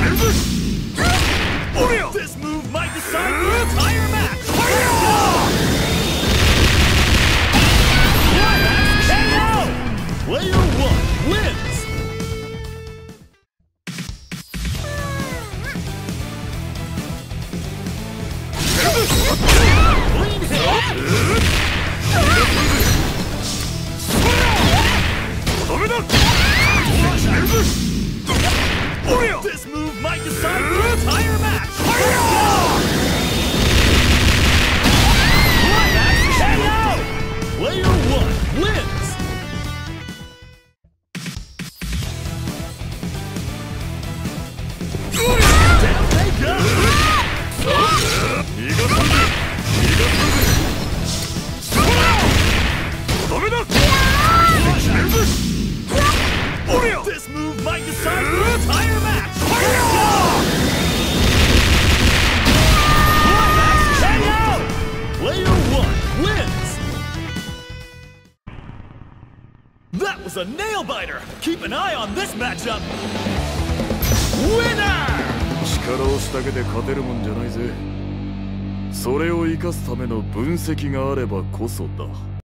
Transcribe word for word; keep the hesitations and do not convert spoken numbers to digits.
This move might decide the entire match. K O. Player one wins. Clean hit. This move might decide the entire match. K O. Player one wins. Down they go. This move might decide the entire match. K O. Player one wins. That was a nail biter. Keep an eye on this matchup. Winner. 力を押すだけで勝てるもんじゃないぜ。それを生かすための分析があればこそだ。